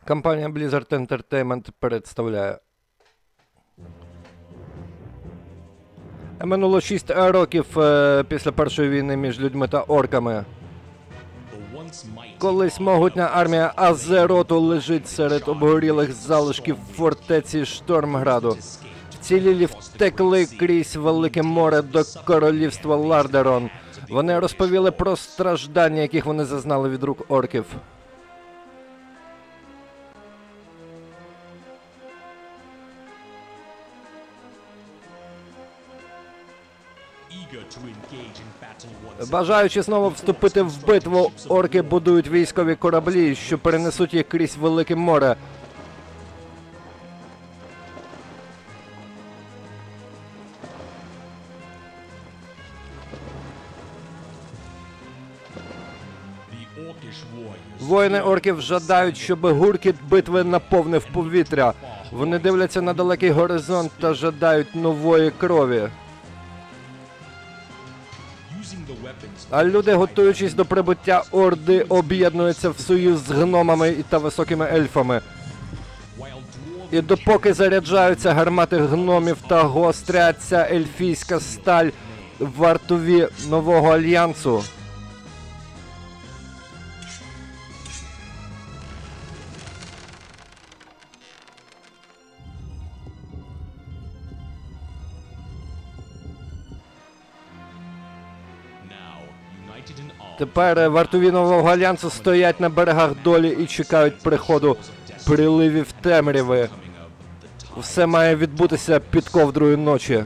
Компанія Blizzard Entertainment представляє. Минуло 6 років після Першої війни між людьми та орками. Колись могутня армія Азероту лежить серед обгорілих залишків фортеці Штормграду. Вцілілі втекли крізь Велике море до королівства Лардерон. Вони розповіли про страждання, яких вони зазнали від рук орків. Бажаючи знову вступити в битву, орки будують військові кораблі, що перенесуть їх крізь Велике море. Воїни орків жадають, щоб гуркіт битви наповнив повітря. Вони дивляться на далекий горизонт та жадають нової крові. А люди, готуючись до прибуття Орди, об'єднуються в союз з гномами та високими ельфами. І допоки заряджаються гармати гномів та гостряться ельфійська сталь в вартові нового альянсу. Тепер вартові нового альянсу стоять на берегах долі і чекають приходу приливів темряви. Все має відбутися під ковдрою ночі.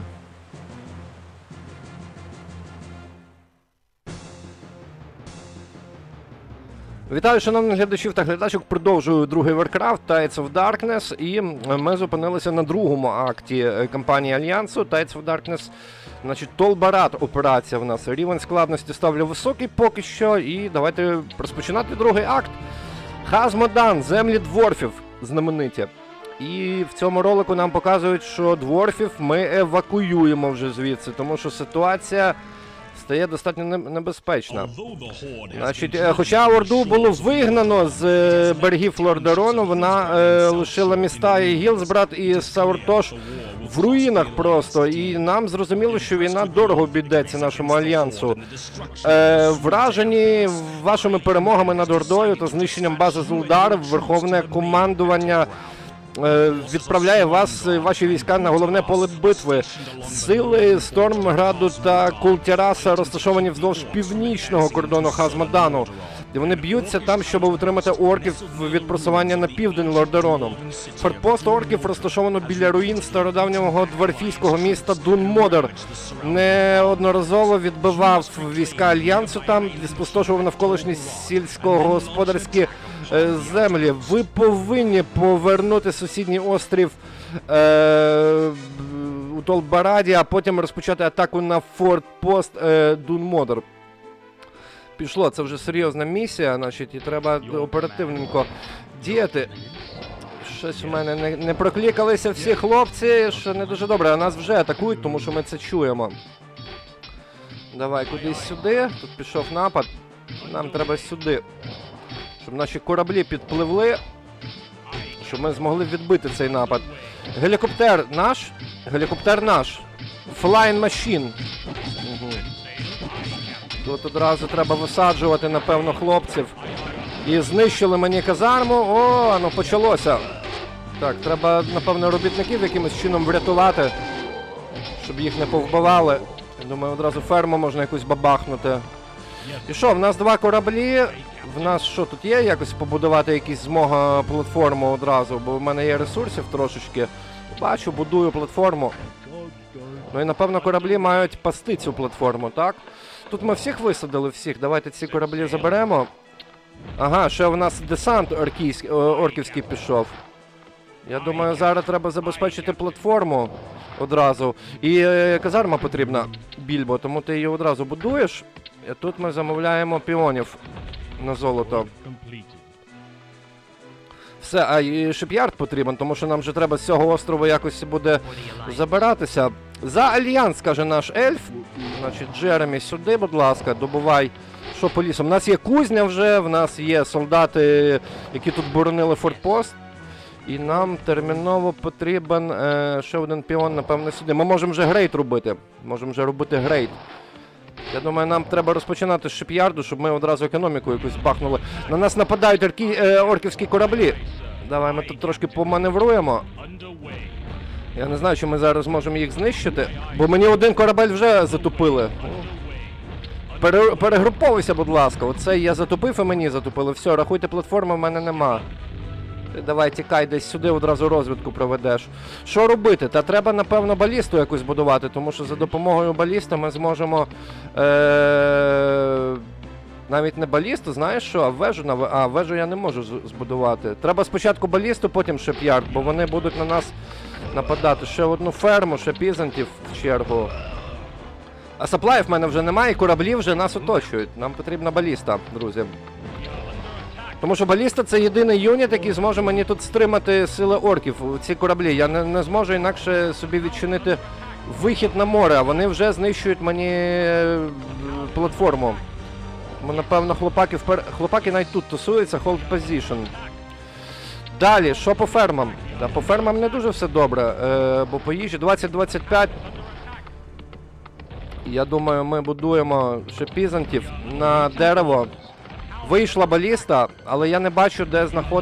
Вітаю, шановних глядачів та глядачок. Продовжую другий Warcraft Tides of Darkness. І ми зупинилися на другому акті кампанії Альянсу Tides of Darkness. Значить, Толбарат операція в нас. Рівень складності ставлю високий поки що. І давайте розпочинати другий акт. Хазмодан, землі дворфів знамениті. І в цьому ролику нам показують, що дворфів ми евакуюємо вже звідси, тому що ситуація стає достатньо небезпечна. Значить, хоча Орду було вигнано з берегів Лордарону, вона лишила міста і Гілсбрад, і Сауртош в руїнах просто. І нам зрозуміло, що війна дорого обійдеться нашому альянсу. Вражені вашими перемогами над Ордою та знищенням бази Зулдар, Верховне командування відправляє вас, ваші війська, на головне поле битви. Сили Стормграду та Култіраса розташовані вздовж північного кордону Хазмодану. І вони б'ються там, щоб утримати орків від просування на південь Лордарону. Фортпост орків розташовано біля руїн стародавнього дворфійського міста Дун-Модер. Неодноразово відбивав війська Альянсу там, спустошував навколишні сільськогосподарські землі. Ви повинні повернути сусідній острів у Толбараді, а потім розпочати атаку на фортпост Дун-Модер. Пішло, це вже серйозна місія, значить, і треба оперативненько діяти. Щось у мене не проклікалися всі хлопці, що не дуже добре, а нас вже атакують, тому що ми це чуємо. Давай кудись сюди, тут пішов напад, нам треба сюди. Щоб наші кораблі підпливли, щоб ми змогли відбити цей напад. Гелікоптер наш? Гелікоптер наш. Flying Machine. Угу. Тут одразу треба висаджувати, напевно, хлопців. І знищили мені казарму. О, ну почалося. Так, треба, напевно, робітників якимось чином врятувати, щоб їх не повбивали. Я думаю, одразу ферму можна якусь бабахнути. І що, в нас два кораблі. В нас що, тут є якось побудувати якусь змога платформу одразу? Бо в мене є ресурсів трошечки. Бачу, будую платформу. Ну і, напевно, кораблі мають пасти цю платформу, так? Тут ми всіх висадили, всіх. Давайте ці кораблі заберемо. Ага, ще в нас десант орківський пішов. Я думаю, зараз треба забезпечити платформу одразу. І казарма потрібна, Більбо, тому ти її одразу будуєш. І тут ми замовляємо піонів на золото. Все, а і шип'ярд потрібен, тому що нам вже треба з цього острову якось буде забиратися. За альянс, каже наш ельф. Значить, Джеремі, сюди, будь ласка, добувай Що по лісам? У нас є кузня вже, в нас є солдати, які тут боронили фортпост. І нам терміново потрібен ще один піон, напевно, сюди. Ми можемо вже грейд робити. Можемо вже робити грейд. Я думаю, нам треба розпочинати з шип'ярду, щоб ми одразу економіку якусь бахнули. На нас нападають орківські кораблі. Давай ми тут трошки поманевруємо. Я не знаю, чи ми зараз можемо їх знищити, бо мені один корабель вже затопили. Перегруповуйся, будь ласка. Оце я затопив і мені затопили. Все, рахуйте, платформи в мене нема. Ти давай тікай десь сюди, одразу розвідку проведеш. Що робити? Та треба, напевно, балісту якусь будувати, тому що за допомогою баліста ми зможемо... Навіть не балісту, знаєш що, а вежу, вежу я не можу збудувати. Треба спочатку балісту, потім шип'ярд, бо вони будуть на нас нападати. Ще одну ферму, ще пізантів в чергу. А саплаїв в мене вже немає, і кораблі вже нас оточують. Нам потрібна баліста, друзі. Тому що баліста — це єдиний юніт, який зможе мені тут стримати сили орків, ці кораблі. Я не зможу інакше собі відчинити вихід на море, а вони вже знищують мені платформу. Тому, напевно, хлопаки навіть тут тусуються, hold position. Далі, що по фермам? Да, по фермам не дуже все добре, бо по їжі 20-25. Я думаю, ми будуємо ще пізантів на дерево. Вийшла баліста, але я не бачу, де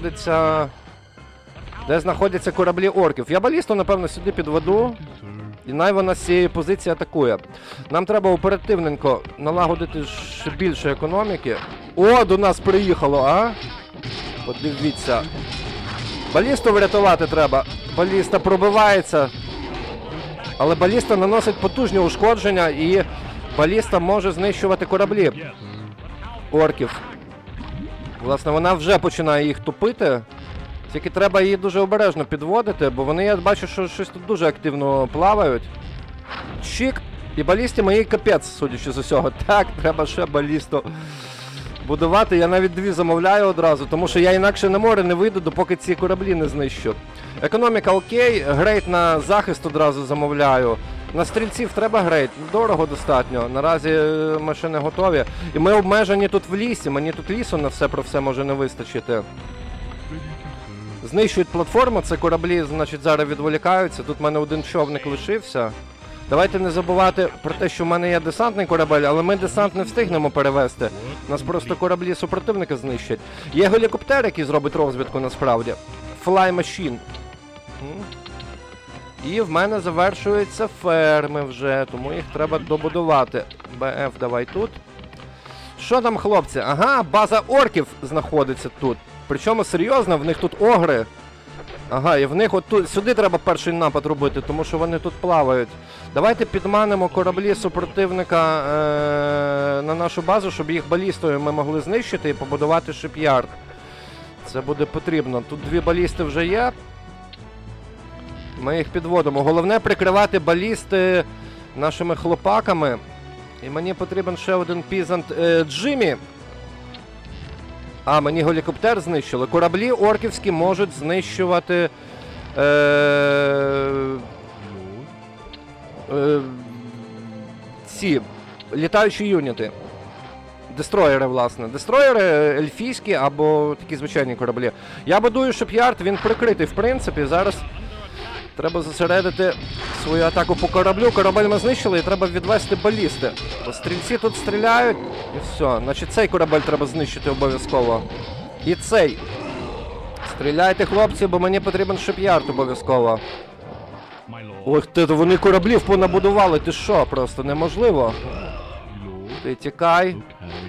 знаходяться кораблі орків. Я балісту, напевно, сюди підведу. І най вона з цієї позиції атакує. Нам треба оперативненько налагодити ще більше економіки. О, до нас приїхало, а? Подивіться. Балісту врятувати треба. Баліста пробивається. Але баліста наносить потужні ушкодження і баліста може знищувати кораблі орків. Власне, вона вже починає їх топити. Тільки треба її дуже обережно підводити, бо вони, я бачу, що щось тут дуже активно плавають. Чик! І балісті моїй капець, судячи з усього. Так, треба ще балісту будувати. Я навіть 2 замовляю одразу, тому що я інакше на море не вийду, допоки ці кораблі не знищу. Економіка окей, грейд на захист одразу замовляю. На стрільців треба грейд, дорого достатньо, наразі ми ще не готові. І ми обмежені тут в лісі, мені тут лісу на все про все може не вистачити. Знищують платформу, це кораблі, значить, зараз відволікаються. Тут в мене один човник лишився. Давайте не забувати про те, що в мене є десантний корабель, але ми десант не встигнемо перевести. Нас просто кораблі супротивника знищать. Є гелікоптер, який зробить розвідку насправді. Fly Machine. І в мене завершуються ферми вже, тому їх треба добудувати. БФ давай тут. Що там, хлопці? Ага, база орків знаходиться тут. Причому серйозно, в них тут огри. Ага, і в них от сюди треба перший напад робити, тому що вони тут плавають. Давайте підманимо кораблі супротивника на нашу базу, щоб їх балістою ми могли знищити і побудувати шип'ярд. Це буде потрібно. Тут 2 балісти вже є. Ми їх підводимо. Головне прикривати балісти нашими хлопаками. І мені потрібен ще один пізант Джиммі. А, мені гелікоптер знищили. Кораблі орківські можуть знищувати ці літаючі юніти. Дестроєри, власне. Дестроєри ельфійські або такі звичайні кораблі. Я будую шип'ярд, він прикритий, в принципі. Зараз треба зосередити свою атаку по кораблю. Корабель ми знищили і треба відвести балісти. Бо стрільці тут стріляють і все. Значить, цей корабель треба знищити обов'язково. І цей. Стріляйте, хлопці, бо мені потрібен шип'ярд обов'язково. Ох ти, вони кораблів понабудували, ти що? Просто неможливо. Ти тікай.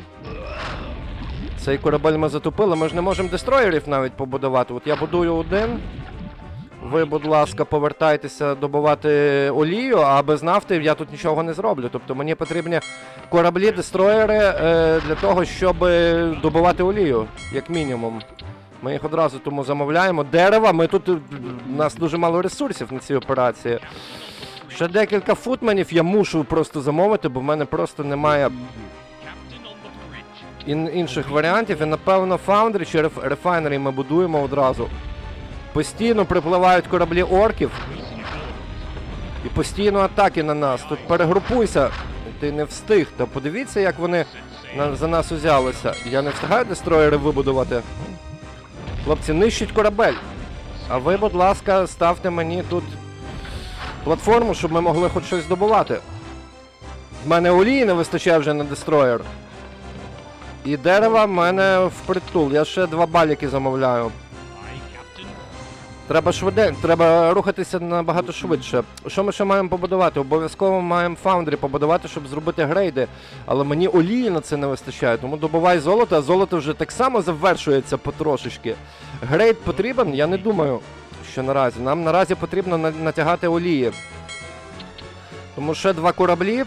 Цей корабель ми затопили, ми ж не можемо дестроєрів навіть побудувати. От я будую один. Ви, будь ласка, повертайтеся добувати олію, а без нафти я тут нічого не зроблю. Тобто мені потрібні кораблі, дестроєри для того, щоб добувати олію, як мінімум. Ми їх одразу тому замовляємо. Дерева, у нас дуже мало ресурсів на цій операції. Ще декілька футменів я мушу просто замовити, бо в мене просто немає інших варіантів. І, напевно, Foundry чи Refinery ми будуємо одразу. Постійно припливають кораблі орків. І постійно атаки на нас. Тут перегрупуйся. Ти не встиг. Та подивіться, як вони за нас узялися. Я не встигаю дестроєри вибудувати. Хлопці, нищить корабель. А ви, будь ласка, ставте мені тут платформу, щоб ми могли хоч щось здобувати. В мене олії не вистачає вже на дестроєр. І дерева в мене впритул. Я ще 2 баліки замовляю. Треба рухатися набагато швидше. Що ми ще маємо побудувати? Обов'язково маємо фаундрі побудувати, щоб зробити грейди. Але мені олії на це не вистачає, тому добувай золото, а золото вже так само завершується потрошечки. Грейд потрібен? Я не думаю, що наразі. Нам наразі потрібно натягати олії. Тому ще 2 кораблі.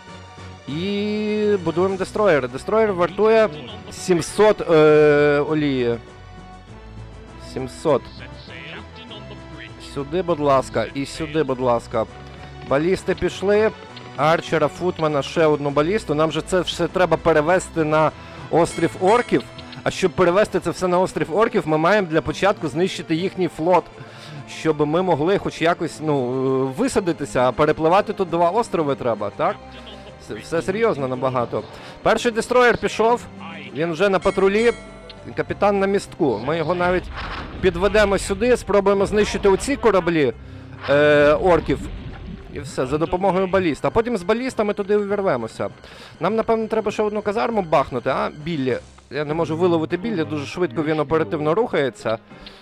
І будуємо дестроєр. Дестроєр вартує 700 олії. 700. Сюди, будь ласка, і сюди, будь ласка. Балісти пішли. Арчера, Футмана, ще одну балісту. Нам же це все треба перевести на острів Орків. А щоб перевести це все на острів Орків, ми маємо для початку знищити їхній флот. Щоб ми могли хоч якось, висадитися, а перепливати тут 2 острови треба, так? Все серйозно набагато. Перший дестроєр пішов, він вже на патрулі. Капітан на містку. Ми його навіть підведемо сюди, спробуємо знищити оці кораблі орків. І все, за допомогою баліст. А потім з балістами туди увірвемося. Нам, напевно, треба ще одну казарму бахнути, а? Біллі. Я не можу виловити Біллі, дуже швидко він оперативно рухається.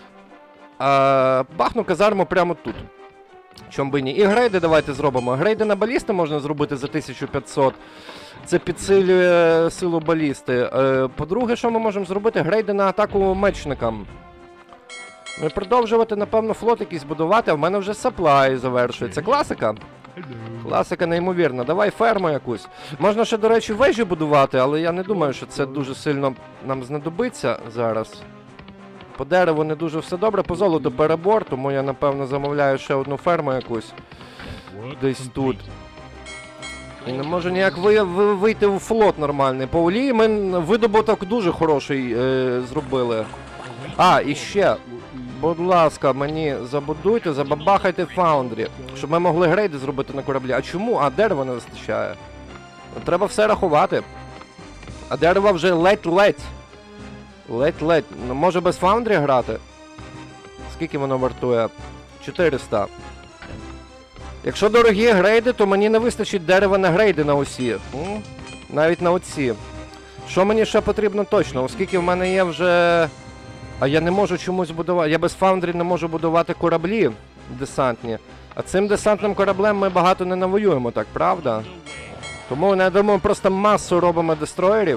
Бахну казарму прямо тут. Чом би ні. І грейди давайте зробимо. Грейди на балісти можна зробити за 1500. Це підсилює силу балісти. По-друге, що ми можемо зробити? Грейди на атаку мечникам. Ну і продовжувати, напевно, флот якийсь будувати, а в мене вже саплай завершується. Класика? Класика неймовірна. Давай ферму якусь. Можна ще, до речі, вежі будувати, але я не думаю, що це дуже сильно нам знадобиться зараз. По дереву не дуже все добре, по золоту перебор, тому я, напевно, замовляю ще одну ферму якусь. Десь тут. І не можу ніяк вийти у флот нормальний. По олії ми видобуток дуже хороший зробили. І ще, будь ласка, мені забудуйте, забабахайте фаундрі, щоб ми могли грейди зробити на кораблі. А чому? Дерева не вистачає. Треба все рахувати. А дерева вже ледь-ледь. Ледь-ледь. Може без фаундрі грати? Скільки воно вартує? 400. Якщо дорогі грейди, то мені не вистачить дерева на грейди на усі. Навіть на оці. Що мені ще потрібно точно? Оскільки в мене є вже... А я не можу чомусь будувати... Я без фаундрі не можу будувати кораблі десантні. А цим десантним кораблем ми багато не навоюємо, так, правда? Тому, я думаю, просто масу робимо дестроєрів.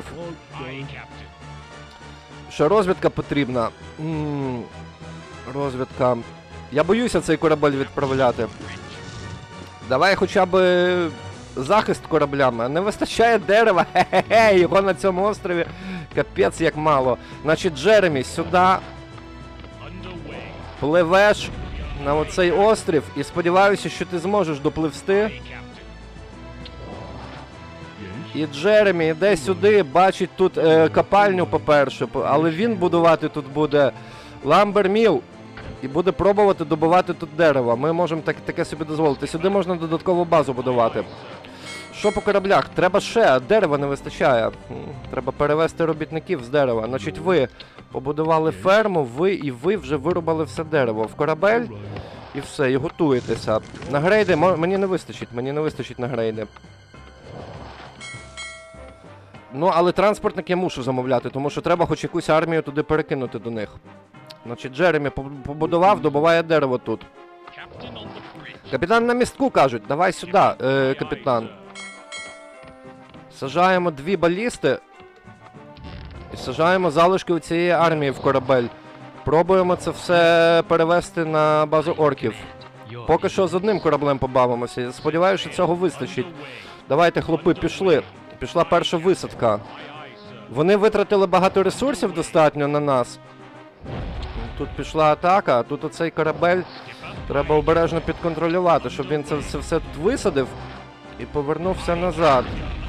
Ще розвідка потрібна. Розвідка. Я боюся цей корабель відправляти. Давай хоча б захист кораблями. Не вистачає дерева. Хе-хе-хе, його на цьому острові капець як мало. Значить, Джеремі, сюди пливеш на оцей острів і сподіваюся, що ти зможеш допливсти. І Джеремі йде сюди, бачить тут копальню, по-перше, але він будувати тут буде ламберміл і буде пробувати добувати тут дерева. Ми можемо таке собі дозволити. Сюди можна додаткову базу будувати. Що по кораблях? Треба ще, дерева не вистачає. Треба перевести робітників з дерева. Значить, ви побудували ферму, ви вже вирубали все дерево в корабель і все, і готуєтеся. На грейди мені не вистачить на грейди. Але транспортник я мушу замовляти, тому що треба хоч якусь армію туди перекинути до них. Значить, Джеремі побудував, добуває дерево тут. Капітан на містку, кажуть. Давай сюди, капітан. Сажаємо 2 балісти. І сажаємо залишки у цієї армії в корабель. Пробуємо це все перевести на базу орків. Поки що з одним кораблем побавимося. Я сподіваюся, що цього вистачить. Давайте, хлопи, пішли. Пішла перша висадка. Вони витратили багато ресурсів достатньо на нас. Тут пішла атака, а тут оцей корабель треба обережно підконтролювати, щоб він це все тут висадив і повернувся назад.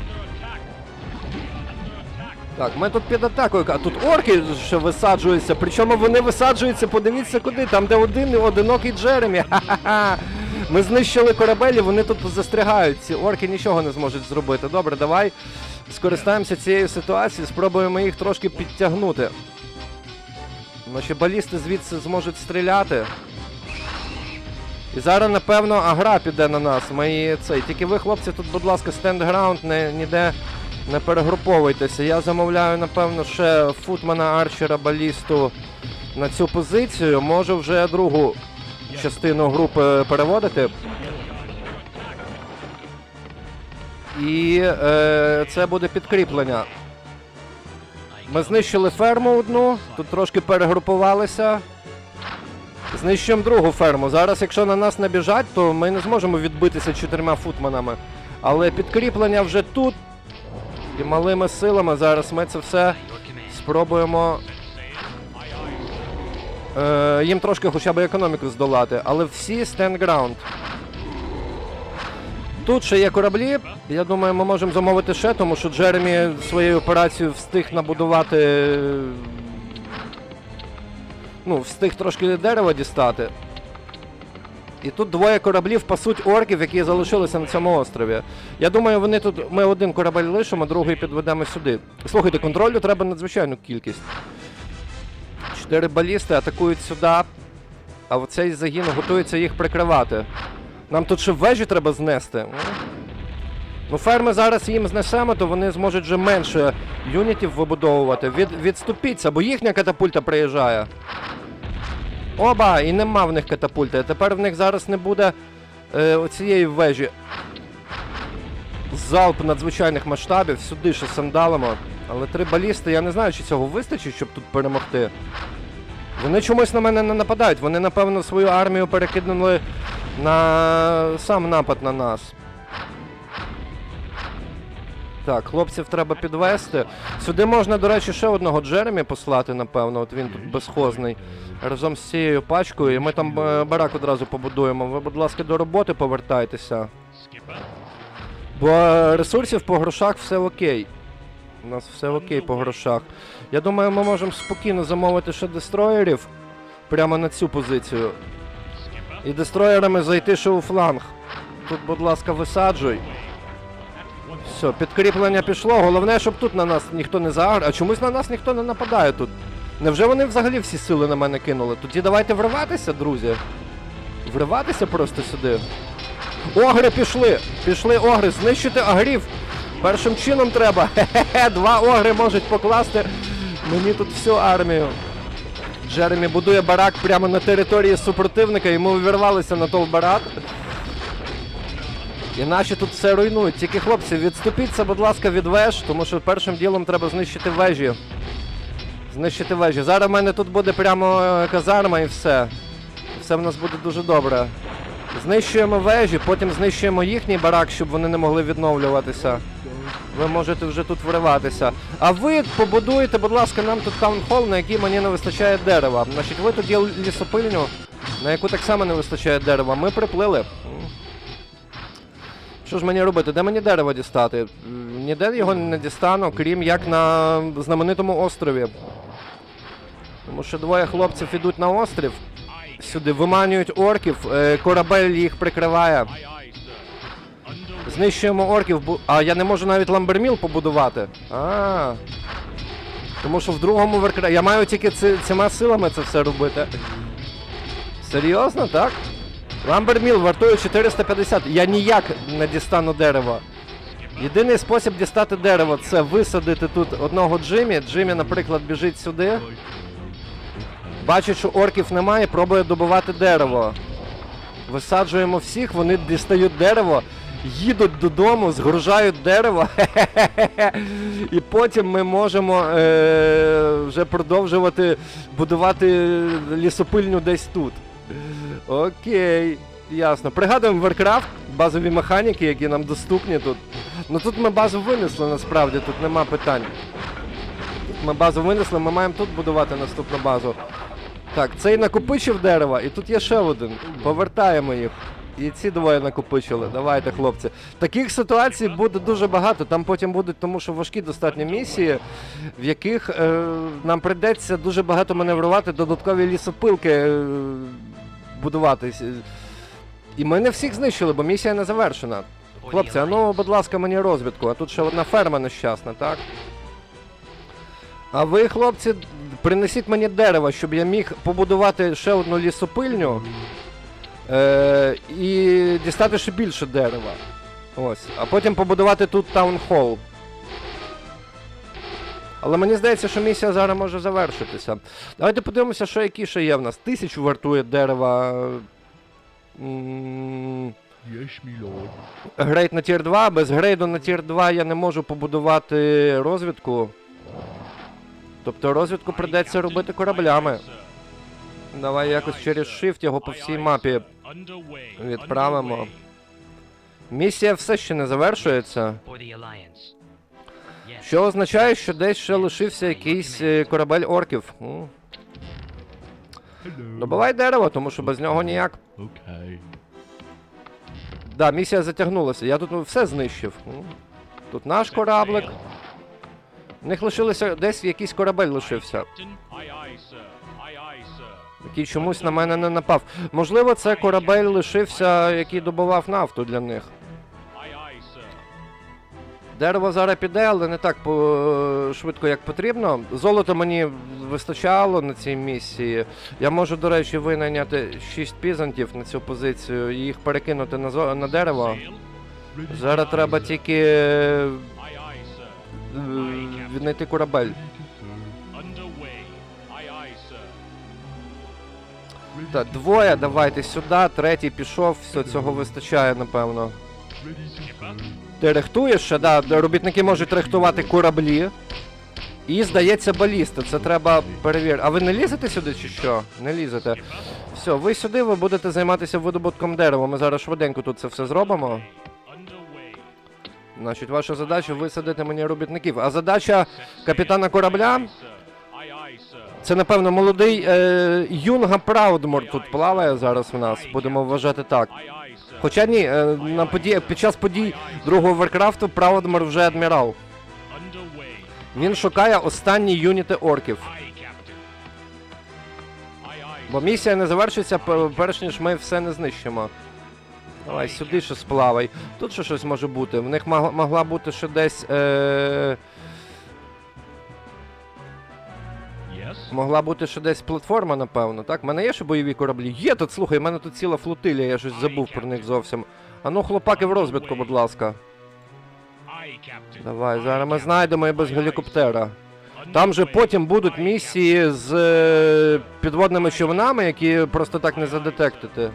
Так, ми тут під атакою, а тут орки ще висаджуються, причому вони висаджуються, подивіться куди, там де одинокий Джеремі. Ха-ха-ха! Ми знищили корабель і вони тут застрягають, ці орки нічого не зможуть зробити. Добре, давай скористаємося цією ситуацією, спробуємо їх трошки підтягнути. Наші балісти звідси зможуть стріляти. І зараз, напевно, агра піде на нас. Тільки ви, хлопці, тут, будь ласка, стендграунд, ніде не перегруповуйтеся. Я замовляю, напевно, ще футмана, арчера, балісту на цю позицію. Можу вже другу частину групи переводити. І це буде підкріплення. Ми знищили ферму одну, тут трошки перегрупувалися. Знищуємо другу ферму. Зараз, якщо на нас набіжать, то ми не зможемо відбитися 4 футманами. Але підкріплення вже тут. І малими силами зараз ми це все спробуємо їм трошки хоча б економіку здолати. Але всі стендграунд. Тут ще є кораблі. Я думаю, ми можемо замовити ще, тому що Джеремі своєю операцією встиг набудувати... встиг трошки дерева дістати. І тут 2 кораблів пасуть орків, які залишилися на цьому острові. Я думаю, ми один корабель лишимо, другий підведемо сюди. Слухайте, контролю треба надзвичайну кількість. 4 балісти атакують сюди, а оцей загін готується їх прикривати. Нам тут ще вежі треба знести. Ферми зараз їм знесемо, то вони зможуть вже менше юнітів вибудовувати. Відступіться, бо їхня катапульта приїжджає. Оба! І нема в них катапульти. Тепер в них зараз не буде оцієї вежі. Залп надзвичайних масштабів. Сюди ще сандалимо. Але 3 балісти, я не знаю, чи цього вистачить, щоб тут перемогти. Вони чомусь на мене не нападають. Вони, напевно, свою армію перекинули на сам напад на нас. Так, хлопців треба підвести. Сюди можна, до речі, ще одного Джеремі послати, напевно. От він тут безхозний. Разом з цією пачкою. І ми там барак одразу побудуємо. Ви, будь ласка, до роботи повертайтеся. Бо ресурсів по грошах все окей. У нас все окей по грошах. Я думаю, ми можемо спокійно замовити ще дестроєрів. Прямо на цю позицію. І дестроєрами зайти ще у фланг. Тут, будь ласка, висаджуй. Все, підкріплення пішло. Головне, щоб тут на нас ніхто не заагрив. А чомусь на нас ніхто не нападає тут. Невже вони взагалі всі сили на мене кинули? Тоді давайте вриватися, друзі. Вриватися просто сюди. Огри пішли! Пішли огри, знищити агрів! Першим чином треба. Хе-хе-хе, 2 огри можуть покласти мені тут всю армію. Джеремі будує барак прямо на території супротивника, і ми увірвалися на той барак. І наші тут все руйнують. Тільки, хлопці, відступіться, будь ласка, від веж, тому що першим ділом треба знищити вежі. Знищити вежі. Зараз в мене тут буде прямо казарма і все. Все в нас буде дуже добре. Знищуємо вежі, потім знищуємо їхній барак, щоб вони не могли відновлюватися. Ви можете вже тут вриватися. А ви побудуєте, будь ласка, нам тут таунхол, на який мені не вистачає дерева. Значить, ви тут є лісопильню, на яку так само не вистачає дерева. Ми приплили. Що ж мені робити? Де мені дерево дістати? Ніде його не дістану, крім як на знаменитому острові. Тому що 2 хлопців ідуть на острів. Сюди виманюють орків, корабель їх прикриває. Знищуємо орків, а я не можу навіть ламберміл побудувати. Тому що в другому Варкрафті... Я маю тільки цими силами це все робити. Серйозно, так? Ламберміл вартує 450. Я ніяк не дістану дерево. Єдиний спосіб дістати дерево – це висадити тут одного Джиммі. Джиммі, наприклад, біжить сюди. Бачить, що орків немає, пробує добувати дерево. Висаджуємо всіх, вони дістають дерево, їдуть додому, згружають дерево. І потім ми можемо вже продовжувати будувати лісопильню десь тут. Окей, ясно. Пригадуємо Warcraft, базові механіки, які нам доступні тут. Ну тут ми базу винесли насправді, тут нема питань. Тут ми базу винесли, ми маємо тут будувати наступну базу. Так, цей накопичив дерева, і тут є ще один. Повертаємо їх. І ці 2 накопичили. Давайте, хлопці. Таких ситуацій буде дуже багато. Там потім будуть, тому що важкі достатньо місії, в яких нам прийдеться дуже багато маневрувати, додаткові лісопилки будувати. І ми не всіх знищили, бо місія не завершена. Хлопці, а ну, будь ласка, мені розвідку. А тут ще одна ферма нещасна, так? А ви, хлопці, принесіть мені дерева, щоб я міг побудувати ще одну лісопильню і дістати ще більше дерева. Ось. А потім побудувати тут таунхол. Але мені здається, що місія зараз може завершитися. Давайте подивимося, що які ще є в нас. 1000 вартує дерева. Грейд на тір 2. Без грейду на тір 2 я не можу побудувати розвідку. Тобто розвідку придеться робити кораблями. Давай якось через Shift його по всій мапі відправимо. Місія все ще не завершується. Що означає, що десь ще лишився якийсь корабель орків. Добивай дерево, тому що без нього ніяк. Да, місія затягнулася. Я тут все знищив. Тут наш кораблик. У них лишилося, десь якийсь корабель лишився. Який чомусь на мене не напав. Можливо, це корабель лишився, який добував нафту для них. Дерево зараз піде, але не так швидко, як потрібно. Золото мені вистачало на цій місії. Я можу, до речі, винайняти 6 пізантів на цю позицію і їх перекинути на дерево. Зараз треба тільки віднайти корабель. Так, двоє, давайте сюди, третій пішов, все, цього вистачає, напевно. Ти рихтуєш ще, да, робітники можуть рихтувати кораблі. І, здається, балісти, це треба перевірити. А ви не лізете сюди чи що? Не лізете. Все, ви сюди, ви будете займатися видобутком дерева. Ми зараз швиденько тут це все зробимо. Значить, ваша задача висадити мені робітників. А задача капітана корабля... Це, напевно, молодий Юнга Праудмор тут плаває зараз в нас. Будемо вважати так. Хоча ні, під час подій другого Варкрафту Праудмор вже адмірал. Він шукає останні юніти орків. Бо місія не завершиться, перш ніж ми все не знищимо. Давай, сюди ще сплавай. Тут ще щось може бути. В них могла бути ще десь... Могла бути ще десь платформа, напевно, так? У мене є ще бойові кораблі? Є тут, слухай, в мене тут ціла флотилія, я щось забув про них зовсім. А ну, хлопаки, в розвідку, будь ласка. Давай, зараз ми знайдемо і без гелікоптера. Там же потім будуть місії з підводними човнами, які просто так не задетектити.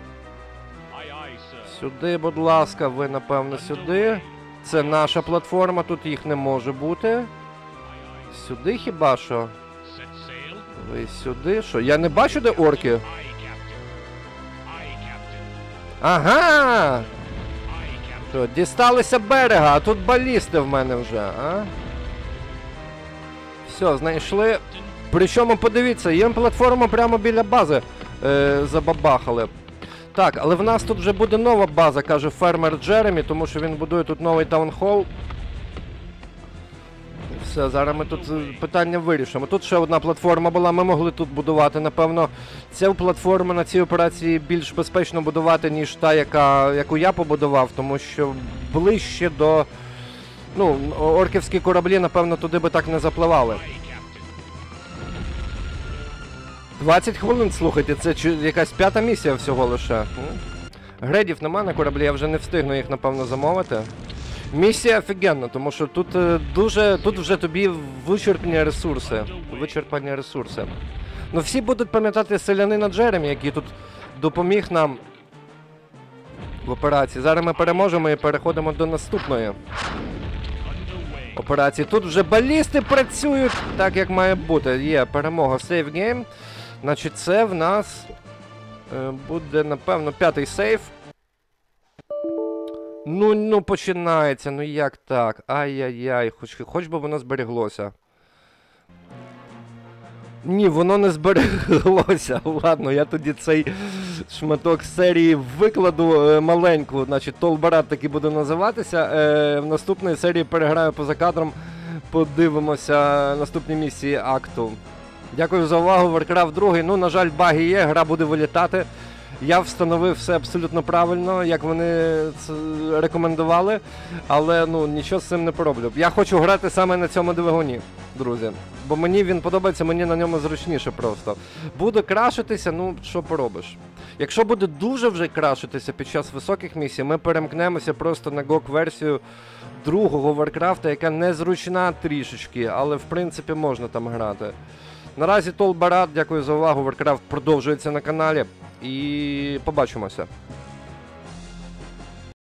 Сюди, будь ласка, ви, напевно, сюди. Це наша платформа, тут їх не може бути. Сюди хіба що? Ви сюди, що? Я не бачу, де орки. Ага! Що, дісталися берега, а тут балісти в мене вже, а? Все, знайшли. Причому, подивіться, їм платформу прямо біля бази забабахали. Так, але в нас тут вже буде нова база, каже фермер Джеремі, тому що він будує тут новий таунхол. Все, зараз ми тут питання вирішимо. Тут ще одна платформа була, ми могли тут будувати, напевно, цю платформу на цій операції більш безпечно будувати, ніж та, яку я побудував, тому що ближче до... Ну, орківські кораблі, напевно, туди би так не запливали. 20 хвилин, слухайте, це якась 5-та місія всього лише. Грейдів нема на кораблі, я вже не встигну їх, напевно, замовити. Місія офігенна, тому що тут тут вже тобі вичерпані ресурси. Ну всі будуть пам'ятати селянина Джеремі, який тут допоміг нам в операції. Зараз ми переможемо і переходимо до наступної операції. Тут вже балісти працюють так, як має бути. Є перемога, сейв гейм. Значить, це в нас буде, напевно, 5-й сейв. Ну починається, ну як так? Ай-яй-яй, хоч би воно збереглося. Ні, воно не збереглося. Ладно, я тоді цей шматок серії викладу маленьку, значить, Толбарат таки буде називатися. В наступній серії переграю поза кадром, подивимося наступні місії акту. Дякую за увагу, Warcraft 2. Ну, на жаль, баги є, гра буде вилітати. Я встановив все абсолютно правильно, як вони це рекомендували, але ну нічого з цим не пороблю. Я хочу грати саме на цьому двигуні, друзі. Бо мені він подобається, мені на ньому зручніше просто. Буде крашитися, ну що поробиш. Якщо буде дуже вже крашитися під час високих місій, ми перемкнемося просто на GOG-версію другого Варкрафта, яка незручна трішечки, але в принципі можна там грати. Наразі Толбарат, дякую за увагу, Warcraft продовжується на каналі і побачимося.